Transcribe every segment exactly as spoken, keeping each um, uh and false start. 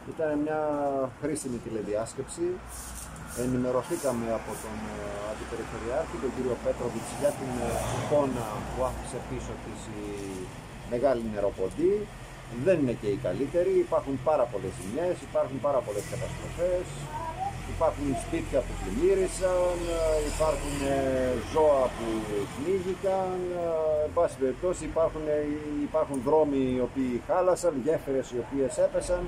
Ήταν μια χρήσιμη τηλεδιάσκεψη. Ενημερωθήκαμε από τον Αντιπεριφερειάρχη, τον κύριο Πέτροβιτς, για την εικόνα που άφησε πίσω της η μεγάλη νεροποντή. Δεν είναι και η καλύτερη, υπάρχουν πάρα πολλές ζημιές, υπάρχουν πάρα πολλές καταστροφές, υπάρχουν σπίτια που πλημμύρισαν, υπάρχουν ζώα που πνίγηκαν, εν πάση περιπτώσει υπάρχουν, υπάρχουν δρόμοι οι οποίοι χάλασαν, γέφυρες οι οποίες έπεσαν.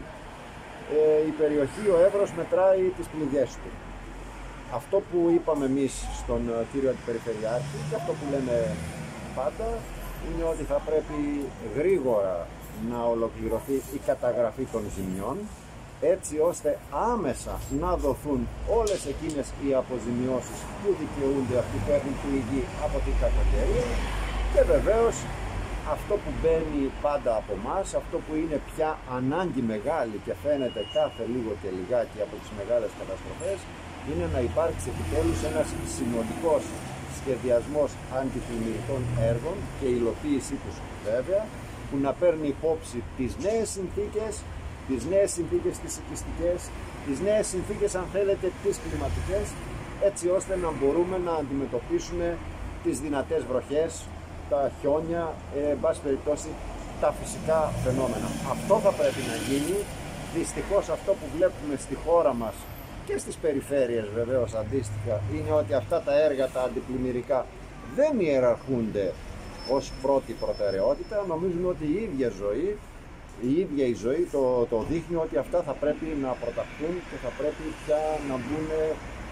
Η περιοχή, ο Εύρος, μετράει τις πληγές του. Αυτό που είπαμε εμείς στον κύριο Αντιπεριφερειάρχη και αυτό που λέμε πάντα είναι ότι θα πρέπει γρήγορα να ολοκληρωθεί η καταγραφή των ζημιών, έτσι ώστε άμεσα να δοθούν όλες εκείνες οι αποζημιώσεις που δικαιούνται αυτοί που έχουν πληγεί από την κακοκαιρία και βεβαίως αυτό που μπαίνει πάντα από εμάς, αυτό που είναι πια ανάγκη μεγάλη και φαίνεται κάθε λίγο και λιγάκι από τις μεγάλες καταστροφές, είναι να υπάρξει επιτέλους ένας συνολικός σχεδιασμός αντιπλημμυρικών έργων και η υλοποίησή τους βέβαια, που να παίρνει υπόψη τις νέες συνθήκες, τις νέες συνθήκες τις οικιστικές, τις νέες συνθήκες αν θέλετε τις κλιματικές, έτσι ώστε να μπορούμε να αντιμετωπίσουμε τις δυνατές βροχές, τα χιόνια, ε, εν πάση περιπτώσει τα φυσικά φαινόμενα. Αυτό θα πρέπει να γίνει. Δυστυχώς αυτό που βλέπουμε στη χώρα μας και στις περιφέρειες βεβαίως αντίστοιχα είναι ότι αυτά τα έργα τα αντιπλημμυρικά δεν ιεραρχούνται ως πρώτη προτεραιότητα. Νομίζουμε ότι η ίδια ζωή, η ίδια η ζωή το, το δείχνει ότι αυτά θα πρέπει να προταχθούν και θα πρέπει πια να μπουν ε,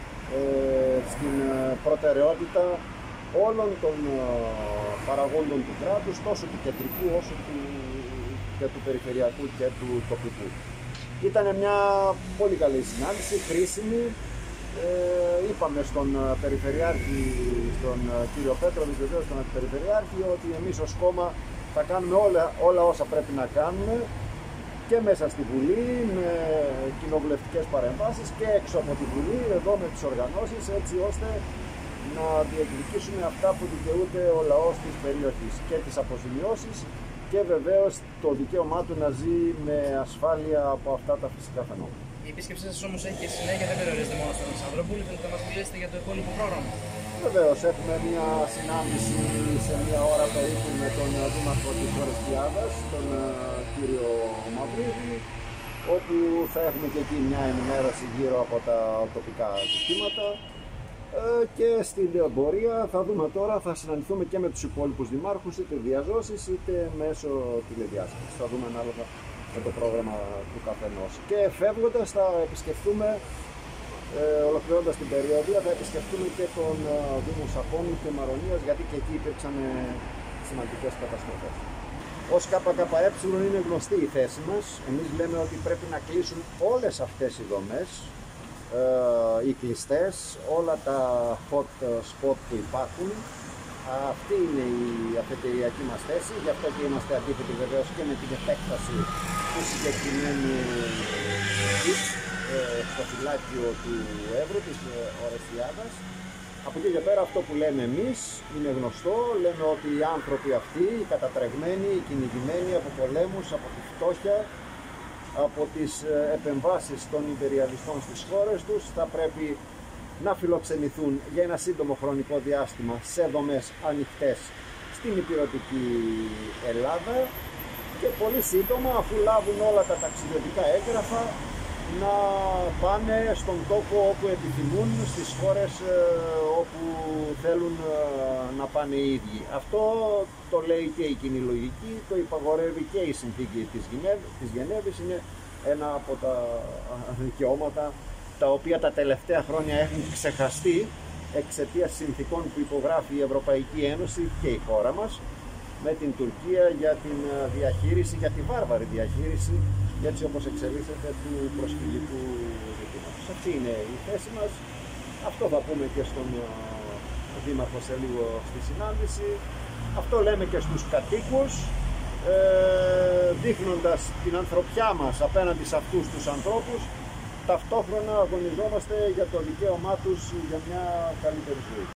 στην προτεραιότητα όλων των παραγόντων του κράτους, τόσο του κεντρικού όσο του, και του περιφερειακού και του τοπικού. Ήταν μια πολύ καλή συνάντηση, χρήσιμη. Ε, είπαμε στον Περιφερειάρχη, στον κύριο Πέτροβιτς, βεβαίως στον Περιφερειάρχη, ότι εμείς ως κόμμα θα κάνουμε όλα, όλα όσα πρέπει να κάνουμε και μέσα στη Βουλή με κοινοβουλευτικές παρεμβάσεις και έξω από τη Βουλή, εδώ με τις οργανώσεις, έτσι ώστε να διεκδικήσουμε αυτά που δικαιούται ο λαός της περιοχής και τις αποζημιώσεις και βεβαίως το δικαίωμά του να ζει με ασφάλεια από αυτά τα φυσικά φαινόμενα. Η επίσκεψή σας όμως έχει και συνέχεια, δεν περιορίζεται μόνο στον Αλεξανδρούπολη, θέλετε να μας μιλήσετε για το υπόλοιπο πρόγραμμα? Βεβαίως, έχουμε μια συνάντηση σε μια ώρα περίπου με τον Δήμαρχο της Ορεστιάδας, τον κύριο Μαυρίδη, όπου θα έχουμε και εκεί μια ενημέρωση γύρω από τα τοπικά ζητήματα. Και στην πορεία θα δούμε τώρα, θα συναντηθούμε και με τους υπόλοιπους δημάρχους, είτε διαζώσεις είτε μέσω τηλεδιάσκεψης. Θα δούμε ανάλογα με το πρόγραμμα του καθενός. Και φεύγοντας θα επισκεφτούμε, ε, ολοκληρώνοντας την περιοδία, θα επισκεφτούμε και τον ε, Δήμο Σαχώνου και Μαρονίας, γιατί και εκεί υπήρξαν ε, σημαντικές καταστροφές. Ως ΚΚΕ είναι γνωστή η θέση μας. Εμείς λέμε ότι πρέπει να κλείσουν όλες αυτές οι δομές, οι κλειστές, όλα τα hot spot που υπάρχουν. Αυτή είναι η αφετηριακή μας θέση, γι' αυτό και είμαστε αντίθετοι βεβαίως και με την επέκταση του συγκεκριμένου στο φυλάκιο του Εύρου, της Ορεστιάδας. Από εκεί και πέρα αυτό που λέμε εμείς είναι γνωστό, λέμε ότι οι άνθρωποι αυτοί, οι κατατρεγμένοι, οι κυνηγημένοι από πολέμους, από τη φτώχεια, από τις επεμβάσεις των υπεριαλιστών στις χώρες τους, θα πρέπει να φιλοξενηθούν για ένα σύντομο χρονικό διάστημα σε δομές ανοιχτές στην ηπειρωτική Ελλάδα και πολύ σύντομα, αφού λάβουν όλα τα ταξιδιωτικά έγγραφα, να πάνε στον τόπο όπου επιθυμούν, στις χώρες όπου θέλουν να πάνε οι ίδιοι. Αυτό το λέει και η κοινή λογική, το υπαγορεύει και η συνθήκη της Γενέβης, είναι ένα από τα δικαιώματα τα οποία τα τελευταία χρόνια έχουν ξεχαστεί εξαιτίας συνθήκων που υπογράφει η Ευρωπαϊκή Ένωση και η χώρα μας με την Τουρκία για την διαχείριση, για τη βάρβαρη διαχείριση, έτσι όπως εξελίσσεται, του προσφυγικού ζητήματος. Αυτή είναι η θέση μας. Αυτό θα πούμε και στον Δήμαρχο σε λίγο στη συνάντηση. Αυτό λέμε και στους κατοίκους, ε, δείχνοντας την ανθρωπιά μας απέναντι σε αυτούς τους ανθρώπους. Ταυτόχρονα αγωνιζόμαστε για το δικαίωμά τους για μια καλύτερη ζωή.